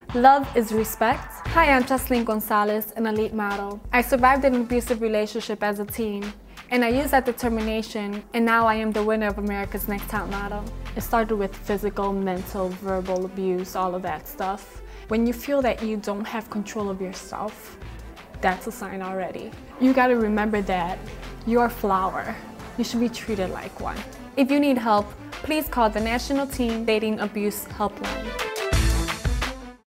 Love is respect. Hi, I'm Jaslene Gonzalez, an elite model. I survived an abusive relationship as a teen, and I used that determination, and now I am the winner of America's Next Top Model. It started with physical, mental, verbal abuse, all of that stuff. When you feel that you don't have control of yourself, that's a sign already. You gotta remember that you're a flower. You should be treated like one. If you need help, please call the National Teen Dating Abuse Helpline.